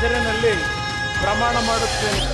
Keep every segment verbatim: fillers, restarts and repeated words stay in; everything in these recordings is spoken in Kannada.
ಹೆಸರಿನಲ್ಲಿ ಪ್ರಮಾಣ ಮಾಡುತ್ತೇನೆ.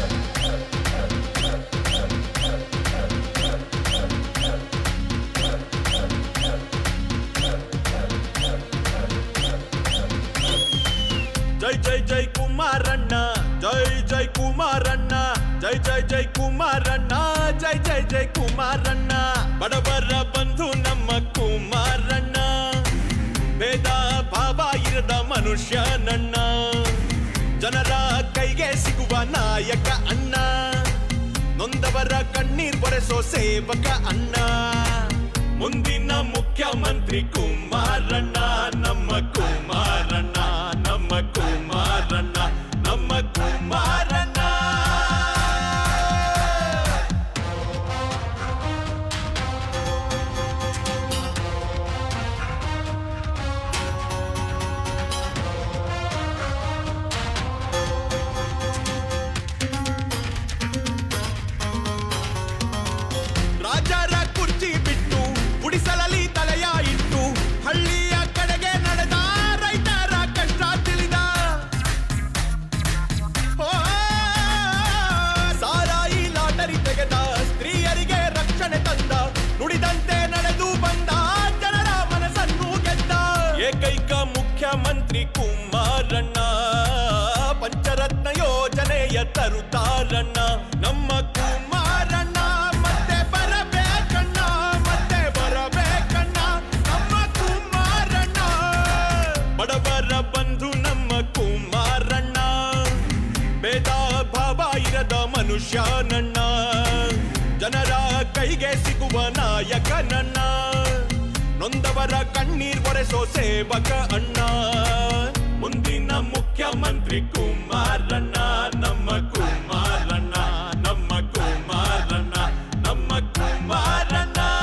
ಜೈ ಜೈ ಜೈ ಕುಮಾರಣ್ಣ, ಜೈ ಜೈ ಕುಮಾರಣ್ಣ, ಜೈ ಜೈ ಜೈ ಕುಮಾರಣ್ಣ, ಜೈ ಜೈ ಜೈ ಕುಮಾರಣ್ಣ. ಬಡವರ ಬಂಧು ನಮ್ಮ ಕುಮಾರಣ್ಣ, ಭೇದ ಭಾವ ಇರದ ಮನುಷ್ಯ ನನ್ನ, ಜನರ ಕೈಗೆ ಸಿಗುವ ನಾಯಕ ಅಣ್ಣ, ನೊಂದವರ ಕಣ್ಣೀರ್ ಬರೆಸೋ ಸೇವಕ ಅಣ್ಣ. ಮುಂದಿನ ಮುಖ್ಯಮಂತ್ರಿ ಕುಮಾರಣ್ಣ, ನಮ್ಮ ಕುಮಾರಣ್ಣ, ನಮ್ಮ ಕುಮಾರಣ್ಣ, ನಮ್ಮ ಕುಮಾರಣ್ಣ. ರಾಜರ ಕುರ್ಚಿ ಬಿಟ್ಟು ಗುಡಿಸಲಲ್ಲಿ ತಲೆಯ ಇಟ್ಟು ಹಳ್ಳಿಯ ಕಡೆಗೆ ನಡೆದ ರೈತರ ಕಷ್ಟ ತಿಳಿದ. ಸಾರಾಯಿ ಲಾಟರಿ ತೆಗೆದ, ಸ್ತ್ರೀಯರಿಗೆ ರಕ್ಷಣೆ ತಂದ, ನುಡಿದಂತೆ ನಡೆದು ಬಂದ, ಜನರ ಮನಸ್ಸನ್ನು ಗೆದ್ದ. ಏಕೈಕ ಮುಖ್ಯಮಂತ್ರಿ ಕುಮಾರಣ್ಣ, ಪಂಚರತ್ನ ಯೋಜನೆಯ ತರುತ್ತಾರಣ್ಣ, ನಮ್ಮ ಕುಮಾರಣ್ಣ. ಮತ್ತೆ ಬರಬೇಕಣ್ಣ, ಮತ್ತೆ ಬರಬೇಕಣ್ಣ, ನಮ್ಮ ಕುಮಾರಣ್ಣ. ಬಡವರ ಬಂಧು ನಮ್ಮ ಕುಮಾರಣ್ಣ, ಭೇದ ಭಾವ ಇರದ ಮನುಷ್ಯ ನನ್ನ, ಜನರ ಕೈಗೆ ಸಿಗುವ ನಾಯಕ ನನ್ನ, ನೊಂದವರ ಕಣ್ಣೀರ್ ಒರೆಸೋ ಸೇವಕ ಅಣ್ಣ. ಮುಂದಿನ ಮುಖ್ಯಮಂತ್ರಿ ಕುಮಾರಣ್ಣ, ನಮ್ಮ ಕುಮಾರಣ್ಣ, ನಮ್ಮ ಕುಮಾರಣ್ಣ, ನಮ್ಮ ಕುಮಾರಣ್ಣ.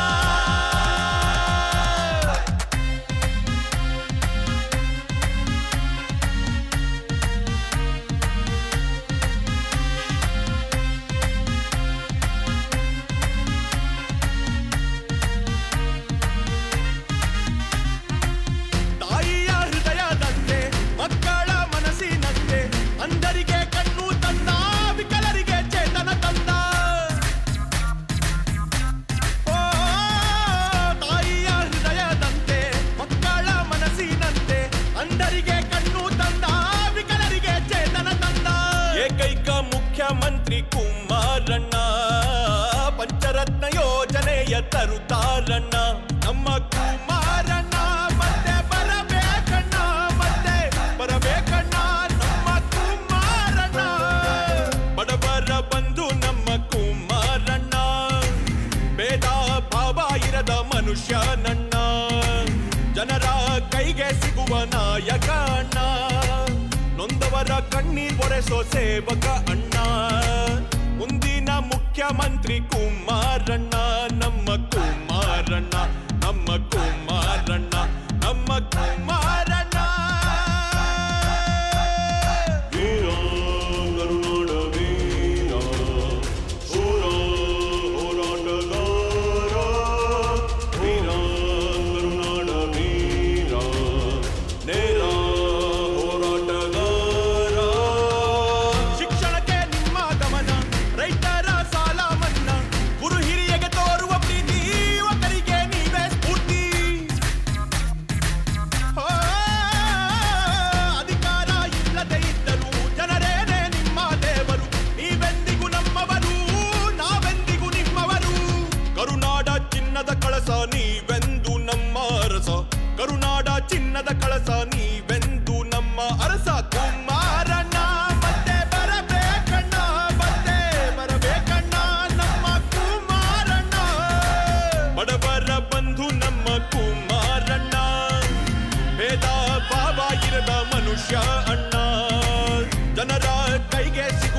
ತಾಯಿಯ ಹೃದಯದಂತೆ, ಮಕ್ಕಳ ಮನಸ್ಸಿನಂತೆ, ಅಂಧರಿಗೆ ಕಣ್ಣು ತಂದ, ವಿಕಲರಿಗೆ ಚೇತನ ತಂದ. ಓ ತಾಯಿಯ ಹೃದಯದಂತೆ, ಮಕ್ಕಳ ಮನಸ್ಸಿನಂತೆ, ಅಂಧರಿಗೆ ಕಣ್ಣು ತಂದ, ವಿಕಲರಿಗೆ ಚೇತನ ತಂದ. ಏಕೈಕ ಮುಖ್ಯಮಂತ್ರಿ ಕುಮಾರಣ್ಣ, ಪಂಚರತ್ನ ಯೋಜನೆಯ ತರುತ್ತಾರಣ್ಣ, ನಮ್ಮ ಕುಮಾರಣ್ಣ. ಮತ್ತೆ ಬರಬೇಕಣ್ಣ, ಮತ್ತೆ ಬರಬೇಕಣ್ಣ, ನಮ್ಮ ಕುಮಾರಣ್ಣ. ಬಡವರ ಬಂಧು ನಮ್ಮ ಕುಮಾರಣ್ಣ, ಭೇದ ಭಾವ ಇರದ ಮನುಷ್ಯ ನನ್ನ, ಜನರ ಕೈಗೆ ಸಿಗುವ ನಾಯಕ ಅಣ್ಣ, ನೊಂದವರ ಕಣ್ಣೀರ್ ಒರೆಸೋ ಸೇವಕ ಅಣ್ಣ. ಮುಂದಿನ ಮುಖ್ಯಮಂತ್ರಿ ಕುಮಾರಣ್ಣ, ನಮ್ಮ ಕುಮಾರಣ್ಣ, ನಮ್ಮ ಕುಮಾರಣ್ಣ, ನಮ್ಮ ಕುಮಾರಣ್ಣ. ವೀರ ಕರುನಾಡ ವೀರ, ಶೂರ ಹೋರಾಟಗಾರ, ವೀರ ಕರುನಾಡ ವೀರ, ನೇರ ಹೋರಾಟಗಾರ. ಶಿಕ್ಷಣಕ್ಕೆ ನಿಮ್ಮ ಗಮನ, ರೈತರ ಸಾಲ ಮನ್ನಾ, ಗುರು ಹಿರಿಯಗೆ ತೋರುವ ಪ್ರೀತಿ, ಯುವಕರಿಗೆ ನೀವೇ ಸ್ಫೂರ್ತಿ. ಓ, ಅಧಿಕಾರ ಇಲ್ಲದೆ ಇದ್ದರೂ ಜನರೇನೆ ನಿಮ್ಮ ದೇವರು, ನೀವೆಂದಿಗೂ ನಮ್ಮವರು, ನಾವೆಂದಿಗೂ ನಿಮ್ಮವರು. ಕರುನಾಡ ಚಿನ್ನದ ಕಳಸ ನೀವೆಂದು ನಮ್ಮ ಅರಸ, ಕರುನಾಡ ಚಿನ್ನದ ಕಳಸ ನೀವೆಂದು ನಮ್ಮ ಅರಸ. ಕುಮಾರಣ್ಣ ಮತ್ತೆ ಬರಬೇಕಣ್ಣ, ಮತ್ತೆ ಬರಬೇಕಣ್ಣ, ನಮ್ಮ ಕುಮಾರಣ್ಣ. ಬಡವರ ಬಂಧು ನಮ್ಮ ಕುಮಾರಣ್ಣ, ಭೇದ ಭಾವ ಇರದ ಮನುಷ್ಯ ಅಣ್ಣ, ಜನರ ಕೈಗೆ ಸಿಗ